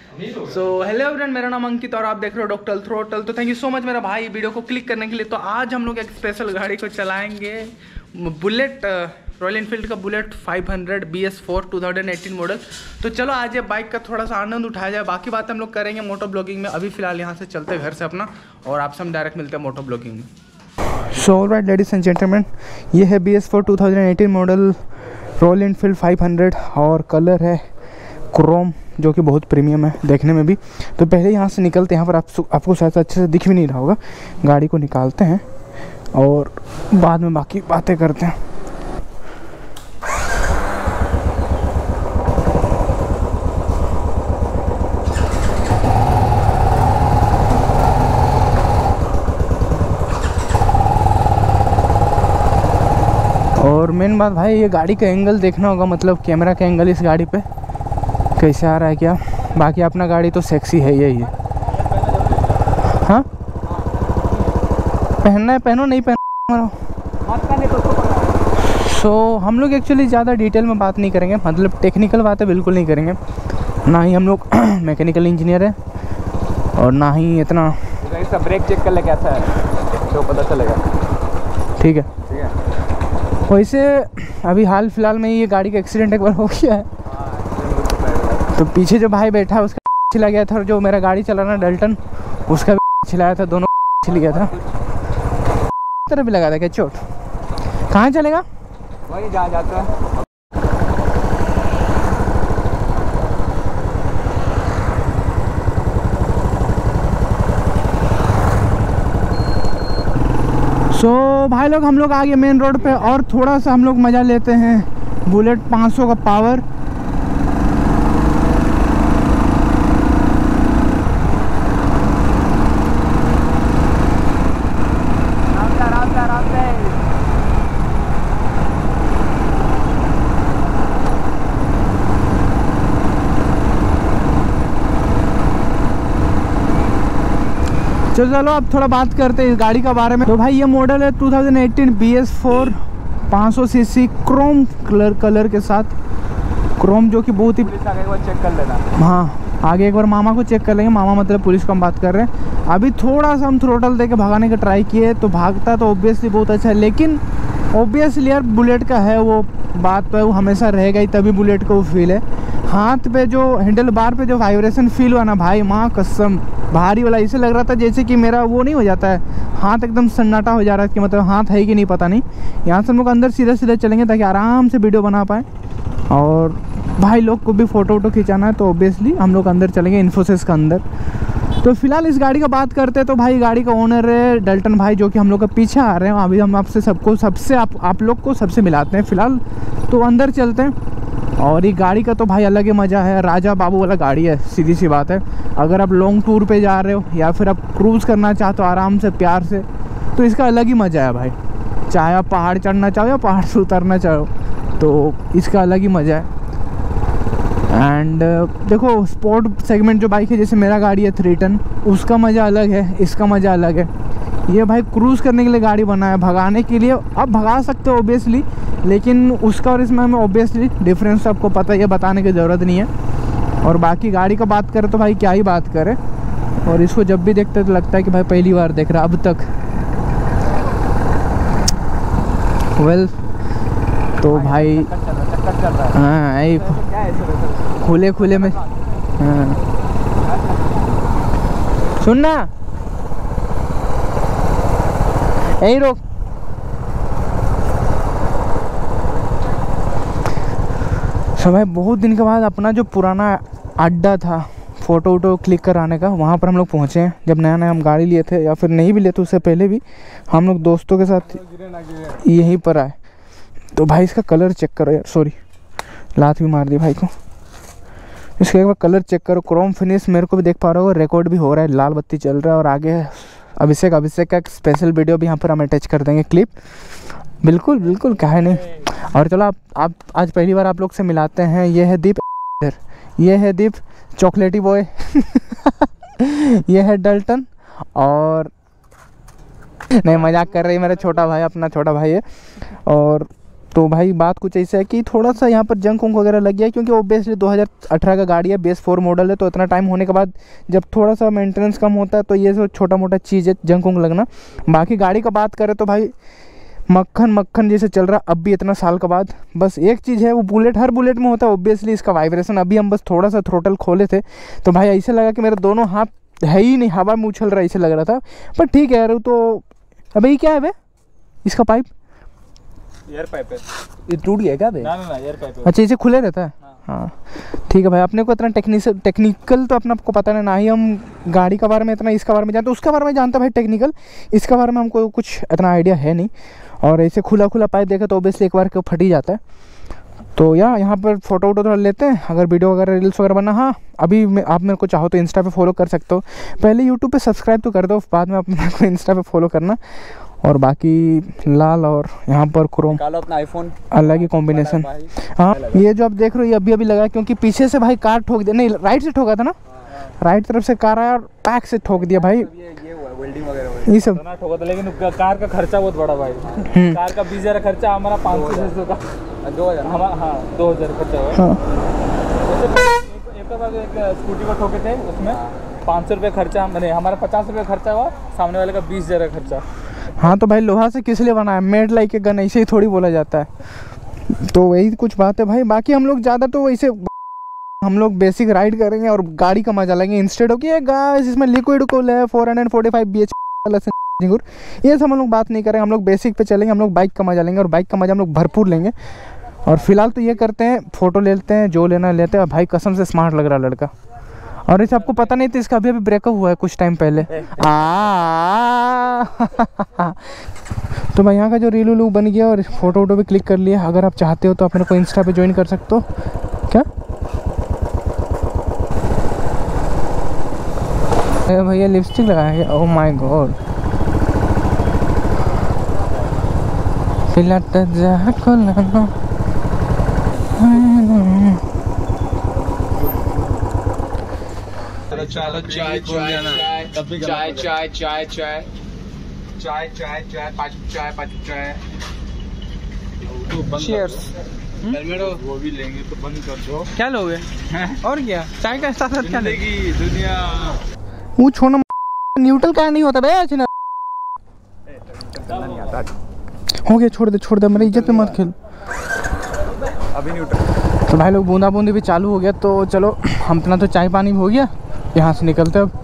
So hello everyone, मेरा नाम अंकित और आप देख रहे हो डॉक्टर थ्रोटल। तो थैंक यू सो मच मेरा भाई वीडियो को क्लिक करने के लिए। तो आज हम लोग एक स्पेशल गाड़ी को चलाएंगे, बुलेट, रॉयल एनफील्ड का बुलेट 500 BS4 2018 मॉडल। तो चलो आज ये बाइक का थोड़ा सा आनंद उठाया जाए, बाकी बात हम लोग करेंगे मोटो ब्लॉगिंग में। अभी फिलहाल यहाँ से चलते हैं घर से अपना, और आपसे हम डायरेक्ट मिलते हैं मोटो ब्लॉगिंग में। So alright ladies and gentleman, ये है BS4 2018 मॉडल रॉयल एनफील्ड 500 और कलर है क्रोम, जो कि बहुत प्रीमियम है देखने में भी। तो पहले यहाँ से निकलते हैं, यहाँ पर आपको शायद अच्छे से दिख भी नहीं रहा होगा। गाड़ी को निकालते हैं और बाद में बाकी बातें करते हैं। और मेन बात भाई, ये गाड़ी का एंगल देखना होगा, मतलब कैमरा का एंगल इस गाड़ी पे कैसे आ रहा है क्या। बाकी अपना गाड़ी तो सेक्सी है यही है। हाँ पहनना है पहनो, नहीं पहनो। सो हम लोग एक्चुअली ज़्यादा डिटेल में बात नहीं करेंगे, मतलब टेक्निकल बातें बिल्कुल नहीं करेंगे। ना ही हम लोग मैकेनिकल इंजीनियर है और ना ही इतना। इसका ब्रेक चेक कर ले कैसा है तो पता चलेगा। ठीक है वैसे अभी हाल फिलहाल में ये गाड़ी का एक्सीडेंट एक बार हो गया है। तो पीछे जो भाई बैठा है उसका छिला गया था, और जो मेरा गाड़ी चला रहा डल्टन उसका भी छिलाया था, दोनों छिल गया था। तरह भी लगा था क्या चोट? कहाँ चलेगा? वही जहाँ जाता है। सो भाई लोग, हम लोग आगे मेन रोड पे और थोड़ा सा हम लोग मज़ा लेते हैं बुलेट 500 का पावर। चलो अब थोड़ा बात करते हैं इस गाड़ी का बारे में। तो भाई ये मॉडल है 2018 BS4 500 सीसी क्रोम कलर के साथ। क्रोम जो कि बहुत ही एक बार चेक कर लेना। हाँ आगे एक बार मामा को चेक कर लेंगे। मामा मतलब पुलिस को हम बात कर रहे हैं। अभी थोड़ा सा हम थ्रोटल दे के भगाने का ट्राई किए तो भागता तो ऑब्वियसली बहुत अच्छा है, लेकिन ऑब्वियसली यार बुलेट का है वो बात पे, वो हमेशा रहेगा ही, तभी बुलेट को वो फील है। हाथ पे जो हैंडल बार पे जो वाइब्रेशन फील हुआ ना भाई, माँ कसम भारी वाला, इसे लग रहा था जैसे कि मेरा वो नहीं हो जाता है, हाथ एकदम सन्नाटा हो जा रहा है कि मतलब हाथ है कि नहीं पता नहीं। यहाँ से हम लोग अंदर सीधे सीधे चलेंगे ताकि आराम से वीडियो बना पाए, और भाई लोग को भी फ़ोटो वोटो खिंचाना है तो ऑब्वियसली हम लोग अंदर चलेंगे इन्फोसिस का अंदर। तो फिलहाल इस गाड़ी का बात करते हैं। तो भाई गाड़ी का ओनर है डल्टन भाई, जो कि हम लोग का पीछे आ रहे हैं। अभी हम आपसे सबसे आप लोग को सबसे मिलाते हैं फिलहाल। तो अंदर चलते हैं। और ये गाड़ी का तो भाई अलग ही मज़ा है, राजा बाबू वाला गाड़ी है, सीधी सी बात है। अगर आप लॉन्ग टूर पे जा रहे हो या फिर आप क्रूज़ करना चाहते हो आराम से प्यार से, तो इसका अलग ही मज़ा है भाई। चाहे आप पहाड़ चढ़ना चाहो या पहाड़ से उतरना चाहो, तो इसका अलग ही मज़ा है। एंड देखो स्पोर्ट सेगमेंट जो बाइक है, जैसे मेरा गाड़ी है 3 टन, उसका मज़ा अलग है, इसका मज़ा अलग है। ये भाई क्रूज़ करने के लिए गाड़ी बना है, भगाने के लिए आप भगा सकते हो ऑब्वियसली, लेकिन उसका और इसमें हमें ऑब्वियसली डिफरेंस आपको पता है, बताने की ज़रूरत नहीं है। और बाकी गाड़ी का बात करें तो भाई क्या ही बात करें, और इसको जब भी देखते तो लगता है कि भाई पहली बार देख रहा अब तक। वेल तो भाई हाँ यही खुले में। हाँ सुनना, यही रोक। सो भाई बहुत दिन के बाद अपना जो पुराना अड्डा था फ़ोटो वोटो क्लिक कराने का, वहाँ पर हम लोग पहुँचे हैं। जब नया नया हम गाड़ी लिए थे, या फिर नहीं भी लिए थे उससे पहले भी, हम लोग दोस्तों के साथ यहीं पर आए। तो भाई इसका कलर चेक करो यार, सॉरी लात भी मार दी भाई को। इसका एक बार कलर चेक करो, क्रोम फिनिश, मेरे को भी देख पा रहे हो, रिकॉर्ड भी हो रहा है, लाल बत्ती चल रहा है। और आगे अभिषेक का एक स्पेशल वीडियो भी यहाँ पर हम अटैच कर देंगे, क्लिप। बिल्कुल बिल्कुल क्या है नहीं। और चलो आप आज पहली बार आप लोग से मिलाते हैं। ये है दीप, ये है दीप चॉकलेटी बॉय ये है डल्टन। और नहीं मजाक कर रही, मेरा छोटा भाई, अपना छोटा भाई है। और तो भाई बात कुछ ऐसा है कि थोड़ा सा यहाँ पर जंक वंक वगैरह लग गया है, क्योंकि ऑब्वियसली 2018 का गाड़ी है, बेस 4 मॉडल है, तो इतना टाइम होने के बाद जब थोड़ा सा मेंटेनेंस कम होता है तो ये सब छोटा मोटा चीज़ है जंक वंक लगना। बाकी गाड़ी का बात करें तो भाई मक्खन मक्खन जैसे चल रहा अब भी इतना साल के बाद। बस एक चीज़ है, वो बुलेट हर बुलेट में होता है ऑब्वियसली, इसका वाइब्रेशन। अभी हम बस थोड़ा सा थ्रोटल खोले थे तो भाई ऐसे लगा कि मेरे दोनों हाथ है ही नहीं, हवा में उछल रहा ऐसे लग रहा था। पर ठीक है यार, तो अबे ये क्या है बे, इसका पाइप एयर पाइप है, ये टूट गया क्या बे? ना एयर पाइप है। अच्छा, इसे खुले रहता है। हाँ ठीक है भाई, अपने को इतना टेक्निकल तो अपना आपको पता नहीं, ना ही हम गाड़ी के बारे में इतना इसके बारे में जानते, उसके बारे में जानते भाई टेक्निकल, इसके बारे में हमको कुछ इतना आइडिया है नहीं। और ऐसे खुला पाइप देखा तो ऑब्वियसली एक बार क्यों फट ही जाता है। तो यहाँ पर फोटो वोटो थोड़ा लेते हैं, अगर वीडियो वगैरह रील्स वगैरह बना। हाँ अभी आप मेरे को चाहो तो इंस्टा पे फॉलो कर सकते हो, पहले यूट्यूब पे सब्सक्राइब तो कर दो, बाद में आप मेरे को इंस्टा पे फॉलो करना। और बाकी लाल और यहाँ पर क्रोम अपना आईफोन अलग ही कॉम्बिनेशन। हाँ ये जो आप देख रहे हो ये अभी लगा, क्योंकि पीछे से भाई कार ठोक दिया, नहीं राइट से ठोका था ना, राइट तरफ से कार आया और पैक से ठोक दिया भाई। ये वेल्डिंग वगैरह ये सब ठोका था, लेकिन कार का खर्चा बहुत बड़ा भाई। कार का 20,000 खर्चा, हमारा 500 का 2000, हमारा हाँ 2000 खर्चा हुआ। एक स्कूटी को ठोके थे, उसमें 500 रुपये खर्चा, मैंने हमारा 50 रुपये खर्चा हुआ, सामने वाले का 20,000 खर्चा। हाँ तो भाई लोहा से किस लिए बनाया, मेड लाइक के गन ऐसे ही थोड़ी बोला जाता है। तो वही कुछ बात है भाई। बाकी हम लोग ज़्यादा तो वैसे हम लोग बेसिक राइड करेंगे और गाड़ी का मजा लेंगे, इंस्टेड ऑफ कि गाइस इसमें लिक्विड कूल है 445 BH ये सब हम लोग बात नहीं करेंगे। हम लोग बेसिक पे चलेंगे, हम लोग बाइक का मजा लेंगे और बाइक का मजा हम लोग भरपूर लेंगे। और फिलहाल तो ये करते हैं, फ़ोटो लेते हैं, जो लेना लेते हैं। भाई कसम से स्मार्ट लग रहा लड़का। और इसे आपको पता नहीं था, इसका अभी ब्रेकअप हुआ है कुछ टाइम पहले। तो भाई यहाँ का जो रील उलू बन गया और फोटो वोटो भी क्लिक कर लिया। अगर आप चाहते हो तो आप मेरे को इंस्टा पे ज्वाइन कर सकते हो। क्या भैया लिपस्टिक लगाया है, ओह माय गॉड। चलो चाय चाय चाय चाय चाय चाय चाय चाय 5 चाय 5 चाय। चीयर्स। वो भी लेंगे तो बंद कर दो। क्या लोगे? और क्या चाय का साथ क्या लेगी दुनिया? वो छोड़ना, न्यूट्रल का नहीं होता भैया, नहीं आता। हो गया, छोड़ दे मेरी इज्जत पे मत खेल अभी न्यूट्रल। तो भाई लोग बूंदा बूंदी भी चालू हो गया, तो चलो हम अपना तो चाय पानी भी हो गया, यहाँ से निकलते अब।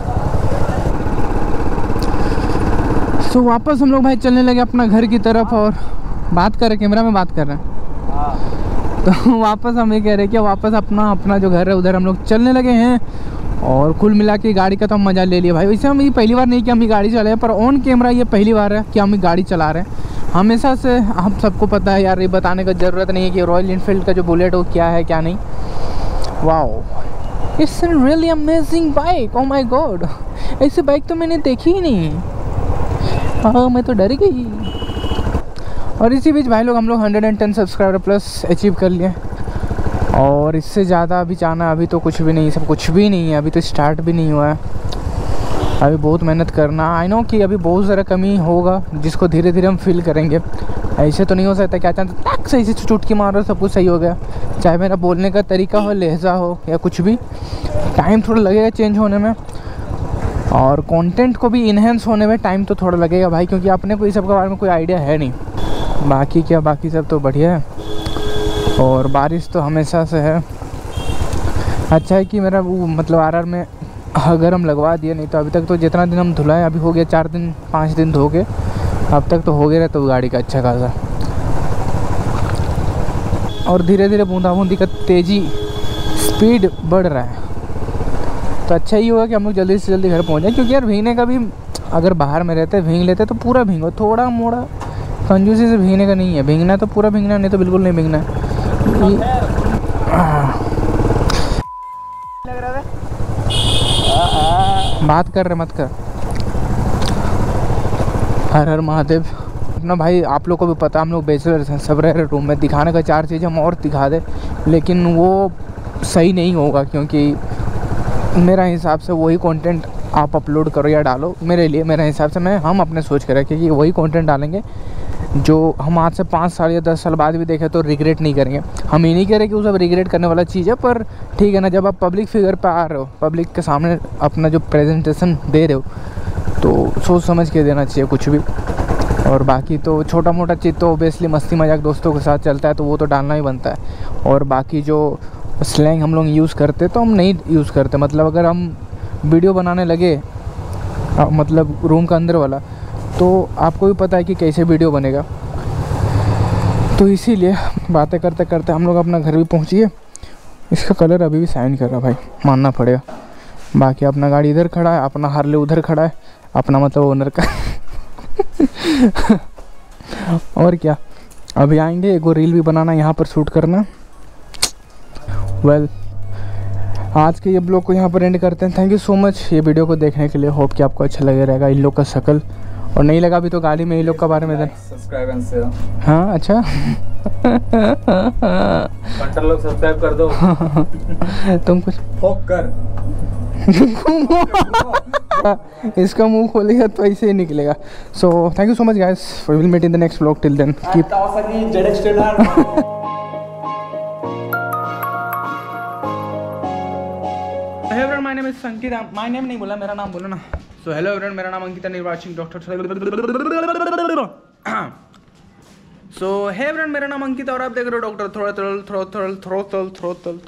तो वापस हम लोग भाई चलने लगे अपना घर की तरफ और बात कर रहे, कैमरा में बात कर रहे हैं। तो वापस हम ये कह रहे हैं कि वापस अपना जो घर है उधर हम लोग चलने लगे हैं। और कुल मिला के गाड़ी का तो हम मज़ा ले लिया भाई। वैसे हम ये पहली बार नहीं कि हम ये गाड़ी चलाए, पर ऑन कैमरा ये पहली बार है कि हम ये गाड़ी चला रहे हैं। हमेशा से हम सबको पता है यार, ये बताने का ज़रूरत नहीं है कि रॉयल इनफील्ड का जो बुलेट वो क्या है क्या नहीं। Wow, it's an really amazing bike, oh my God. ऐसी बाइक तो मैंने देखी ही नहीं। हाँ मैं तो डर गई। और इसी बीच भाई लोग हम लोग 110 सब्सक्राइबर प्लस अचीव कर लिए। और इससे ज़्यादा अभी चाहना, अभी तो कुछ भी नहीं, सब कुछ भी नहीं है, अभी तो स्टार्ट भी नहीं हुआ है। अभी बहुत मेहनत करना। आई नो कि अभी बहुत ज़रा कमी होगा, जिसको धीरे धीरे हम फील करेंगे। ऐसे तो नहीं हो सकता क्या चाहते टैक्स ऐसे चुटकी मारो सब कुछ सही हो गया। चाहे मेरा बोलने का तरीका हो, लहजा हो या कुछ भी, टाइम थोड़ा लगेगा चेंज होने में। और कंटेंट को भी इन्हेंस होने में टाइम तो थोड़ा लगेगा भाई, क्योंकि अपने को इस सब के बारे में कोई आइडिया है नहीं। बाकी क्या, बाकी सब तो बढ़िया है। और बारिश तो हमेशा से है। अच्छा है कि मेरा वो मतलब आरआर में अगर हम लगवा दिए, नहीं तो अभी तक तो जितना दिन हम धुलाए, अभी हो गया 4 दिन 5 दिन धो के, अब तक तो हो गया रहता गाड़ी का अच्छा खासा। और धीरे धीरे बूंदाबूंदी का तेज़ी स्पीड बढ़ रहा है, तो अच्छा ही होगा कि हम लोग जल्दी से जल्दी घर पहुँच जाए। क्योंकि यार भीगने का भी, अगर बाहर में रहते भीग लेते तो पूरा भीगो, थोड़ा मोड़ा कंजूसी से भीगने का नहीं है। भीगना तो पूरा भीगना, नहीं तो बिल्कुल नहीं भीगना है। बात कर रहे मत कर। हर हर महादेव। अपना भाई आप लोग को भी पता, हम लोग बैचलर्स हैं, सब रह रहे रूम में। दिखाने का 4 चीज़ हम और दिखा दे, लेकिन वो सही नहीं होगा, क्योंकि मेरा हिसाब से वही कंटेंट आप अपलोड करो या डालो, मेरे लिए मेरे हिसाब से हम अपने सोच के रखे कि वही कंटेंट डालेंगे जो हम आज से 5 साल या 10 साल बाद भी देखें तो रिग्रेट नहीं करेंगे। हम ये नहीं कह रहे कि वो सब रिग्रेट करने वाला चीज़ है, पर ठीक है ना, जब आप पब्लिक फिगर पे आ रहे हो, पब्लिक के सामने अपना जो प्रेजेंटेशन दे रहे हो, तो सोच समझ के देना चाहिए कुछ भी। और बाकी तो छोटा मोटा चीज़ तो ओबियसली मस्ती मजाक दोस्तों के साथ चलता है, तो वो तो डालना ही बनता है। और बाकी जो स्लैंग हम लोग यूज़ करते तो हम नहीं यूज़ करते। मतलब अगर हम वीडियो बनाने लगे, मतलब रूम का अंदर वाला, तो आपको भी पता है कि कैसे वीडियो बनेगा। तो इसीलिए बातें करते करते हम लोग अपना घर भी पहुँच गए। इसका कलर अभी भी शाइन कर रहा भाई, मानना पड़ेगा। बाकी अपना गाड़ी इधर खड़ा है, अपना हार्ले उधर खड़ा है, अपना मतलब ओनर का और क्या, अभी आएंगे, एक और रील भी बनाना, यहाँ पर शूट करना। वेल, आज के ये ब्लॉग को यहाँ पर एंड करते हैं। थैंक यू सो मच ये वीडियो को देखने के लिए। होप कि आपको अच्छा लगे रहेगा इन लोग का शक्ल, और नहीं लगा भी तो गाली में इन लोग के बारे में सब्सक्राइब एंड शेयर। हाँ अच्छा कंट्रोल लोग सब्सक्राइब कर दो। तुम कुछ फोक कर इसका मुंह खोलेगा तो ऐसे ही निकलेगा। So thank you so much guys, we will meet in the next vlog. Till then keep Hey everyone, my name is Sanket. My name नहीं बोला, मेरा नाम बोला ना। So hello everyone, मेरा नाम अंकिता निर्वाचिंग डॉक्टर। So hey everyone, मेरा नाम अंकिता और आप देख रहे हो डॉक्टर थ्रोटल।